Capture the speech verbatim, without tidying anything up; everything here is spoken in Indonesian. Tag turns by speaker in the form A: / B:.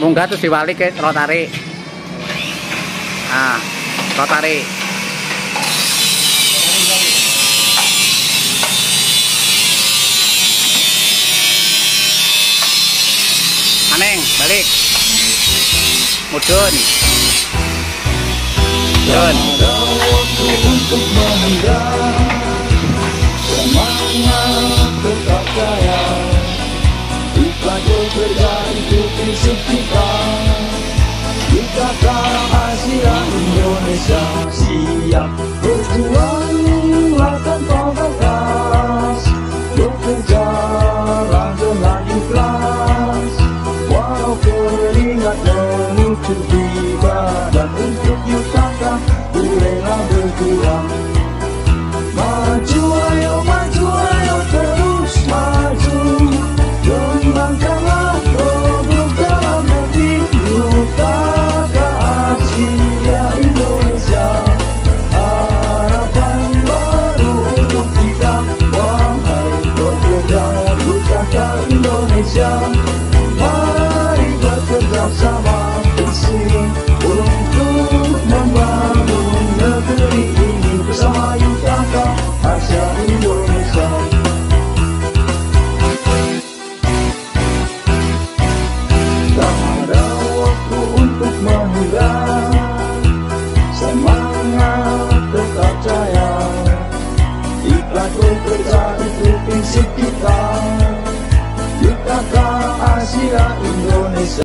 A: munggah terus diwali ke rotari. Nah, rotari. Aneng, balik. Mudun. Mudun.
B: Untuk menghindar semangat tetap jaya, kita bekerja untuk prinsip kita, kita Asia Indonesia siap berjuang.